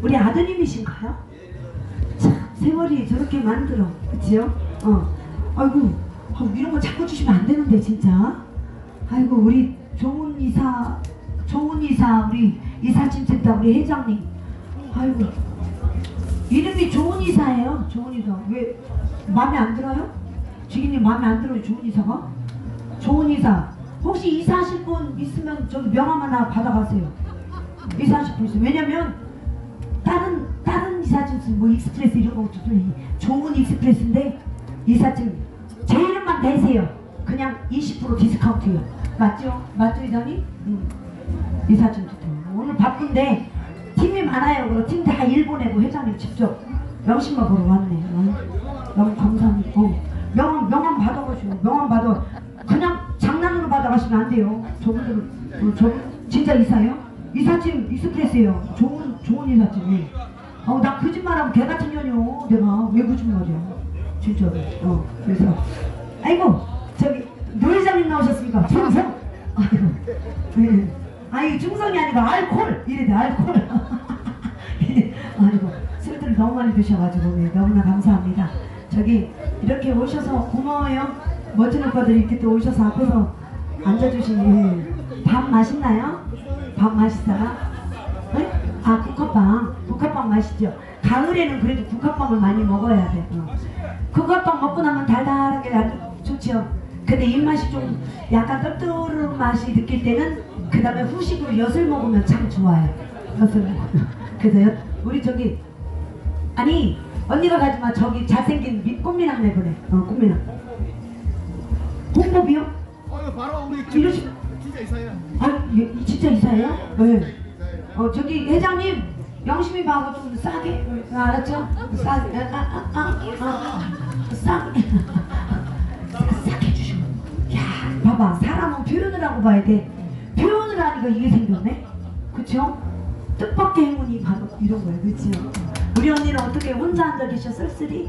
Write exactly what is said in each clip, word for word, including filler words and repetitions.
우리 아드님이신가요? 참 세월이 저렇게 만들어, 그치요? 어, 아이고, 아, 이런 거 자꾸 주시면 안 되는데 진짜. 아이고 우리 좋은 이사, 좋은 이사 우리 이사짐센터 우리 회장님. 아이고 이름이 좋은 이사예요. 좋은 이사. 왜 마음에 안 들어요? 주기님 마음에 안 들어요? 좋은 이사가? 좋은 이사. 혹시 이사하실 분 있으면 저기 명함 하나 받아가세요. 이사하실 분 있으면. 왜냐면 다른 다른 이사짐 뭐 익스프레스 이런 거 좋은 익스프레스인데 이사짐 제 이름만 대세요. 그냥 이십 퍼센트 디스카운트요. 맞죠? 맞죠 이사님? 응. 이사짐 오늘 바쁜데 팀이 많아요. 그럼 팀 다 일 보내고 회장님 직접 명심만 보러 왔네. 어? 너무 감사합니다. 어. 명함 명함 받아가시고 명함 받아 그냥 장난으로 받아가시면 안 돼요. 저분들은 어, 저 진짜 이사예요? 이사짐 익스프레스예요. 좋은 좋은 이사짐. 어, 나 거짓말하면 개 같은 년이요. 내가 왜 거짓말이야? 진짜로. 어, 그래서 아이고 저기 노회장님 나오셨습니까? 충성. 아이고. 네. 아이 중성이 아니고 알콜 이래 돼 알콜. 아이고 술들을 너무 많이 드셔가지고 네, 너무나 감사합니다. 저기 이렇게 오셔서 고마워요. 멋진 오빠들이 이렇게 또 오셔서 앞에서 앉아주시니. 밥 맛있나요? 밥 맛있어요? 네? 아 국화빵 국화빵 맛있죠. 가을에는 그래도 국화빵을 많이 먹어야 돼. 어. 국화빵 먹고 나면 달달하게 아주 좋죠. 근데 입맛이 좀 약간 떨떠른 맛이 느낄 때는 그 다음에 후식으로 엿을 먹으면 참 좋아요. 엿을 먹으면. 그래서 엿, 우리 저기 아니 언니가 가지마. 저기 잘생긴 미, 꽃미남 내보내. 어 꽃미남. 홍보비요? 어 바로 우리 이러시... 진짜 이사예요. 아 예, 진짜 이사예요? 네. 어 저기 회장님 영심이 봐고 좀 싸게. 알았죠? 싸게. 아, 아, 아, 아, 아, 싸게. 싸게 해주시고. 야 봐봐 사람은 표현을 하고 봐야 돼. 표현을 하니까 이게 생겼네? 그쵸? 뜻밖의 행운이 바로 이런 거예요. 그쵸? 우리 언니는 어떻게 혼자 앉아 계셔? 쓸쓸히?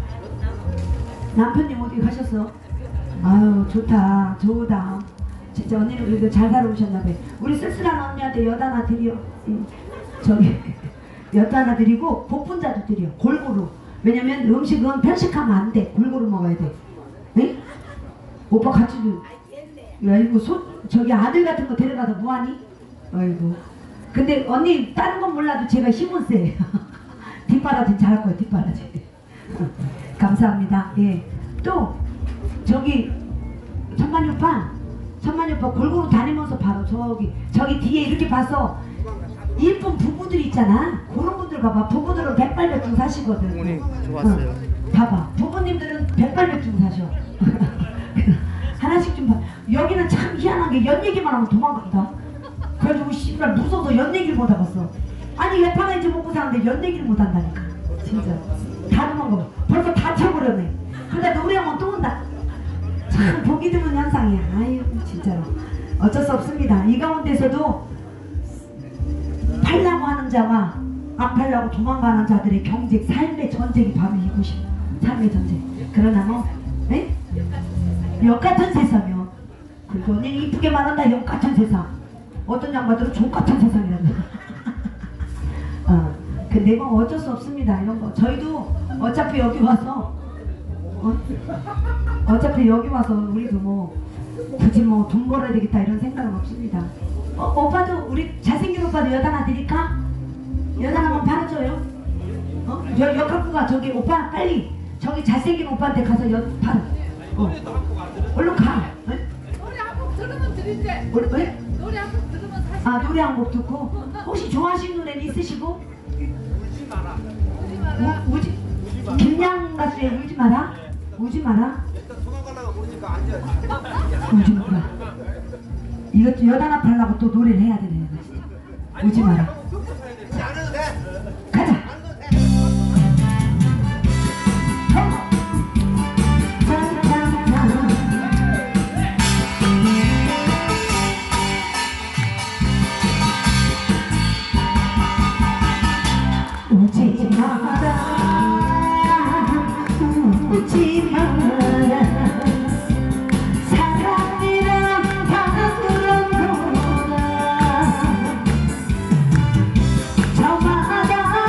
남편님 어디 가셨어? 아유 좋다 좋다. 진짜 언니는 그래도 잘 살아오셨나봐요. 우리 쓸쓸한 언니한테 엿 하나 드려. 응. 저기 엿 하나 드리고 복분자도 드려. 골고루. 왜냐면 음식은 편식하면 안 돼. 골고루 먹어야 돼. 응? 오빠 같이 좀. 야 이거 소, 저기 아들 같은 거 데려가서 뭐하니? 아이고 근데 언니 다른 건 몰라도 제가 힘은 세. 뒷바라지 잘할 거예요. 뒷바라지. 감사합니다. 예. 또 저기 천만이 오빠 천만이 오빠 골고루 다니면서 바로 저기 저기 뒤에 이렇게 봐서 예쁜 부부들 있잖아. 그런 분들 봐봐. 부부들은 백발백중 사시거든. 부모님 좋았어요. 어, 봐봐 부부님들은 백발백중 사셔. 하나씩 좀 봐. 여기는 참 희한한 게 연 얘기만 하면 도망간다. 그래가지고 씨발 무서워서 연 얘기를 못 하겠어. 아니 외파나이즈 먹고 사는데 연 얘기를 못 한다니까. 진짜 다 도망가. 벌써 다 쳐버렸네. 근데 노래하면 또 온다. 참 보기 드문 현상이야. 아유 진짜로 어쩔 수 없습니다. 이 가운데서도 팔라고 하는 자와 안 팔라고 도망가는 자들의 경쟁, 삶의 전쟁이 바로 이곳이야. 삶의 전쟁. 그러나 뭐 에? 역같은 세상이요. 그리고 언니 이쁘게 말한다. 역같은 세상. 어떤 양반들은 족같은 세상이란다. 어, 근데 뭐 어쩔 수 없습니다. 이런 거 저희도 어차피 여기 와서 어? 어차피 여기 와서 우리도 뭐 굳이 뭐 돈 벌어야 되겠다 이런 생각은 없습니다. 어, 오빠도 우리 잘생긴 오빠도 엿 하나 드릴까? 엿 하나만 팔아줘요. 어? 여, 역학부가 저기 오빠 빨리 저기 잘생긴 오빠한테 가서 엿 팔아. 어. 얼른 가. 에? 노래 한 곡 들으면 드린대. 어, 왜? 노래 한 곡 들으면 사실. 아 노래 한 곡 듣고 혹시 좋아하시는 노래는 있으시고? 울지 마라. 울지 마라. 우, 우지 김양 가수의 울지 마라. 울지 마라. 일단 도망가려고 그러니까 앉아. 울지 마라. 이것도 엿 하나 팔라고 또 노래를 해야 되네. 울지 마라. 안 해도 돼. 가자. 울지 마라. 울지 마라. 사랑이란 다 그런 거다. 저마다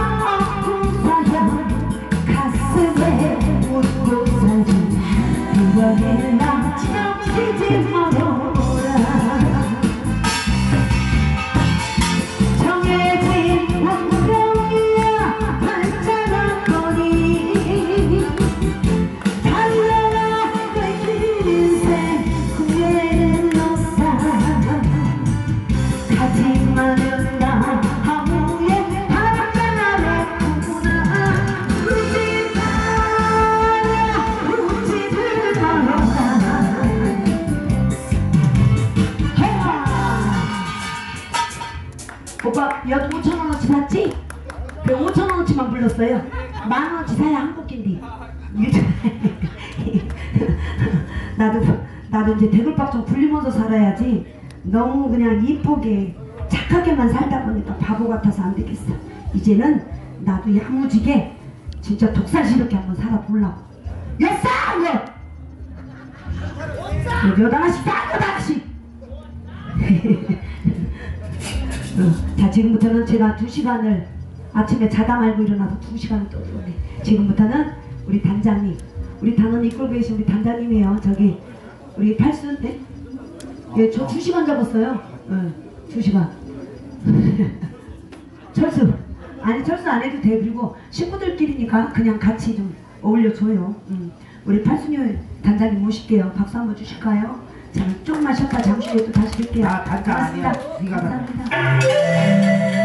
알았지? 그 오천 원어치만 불렀어요. 만 원어치 사야 한 뽑긴디. 나도 나도 이제 대굴박 좀 굴리면서 살아야지. 너무 그냥 이쁘게 착하게만 살다 보니까 바보 같아서 안 되겠어. 이제는 나도 야무지게 진짜 독살스럽게 한번 살아보려고. 여싸! 여! 여덟 하나씩 다 여덟 하나씩! 어, 자, 지금부터는 제가 두 시간을 아침에 자다 말고 일어나서 두 시간을 또 들어오네. 지금부터는 우리 단장님, 우리 단원 이끌고 계신 우리 단장님이에요. 저기 우리 팔순 때? 예, 저 두 시간 잡았어요. 어, 두 시간. 철수. 아니, 철수 안 해도 돼. 그리고 친구들끼리니까 그냥 같이 좀 어울려줘요. 음. 우리 팔순이 단장님 모실게요. 박수 한번 주실까요? 자, 조금만 쉬었다 잠시 후에 또 다시 뵐게요. 아, 단장 아니에요. 고맙습니다. 감사합니다.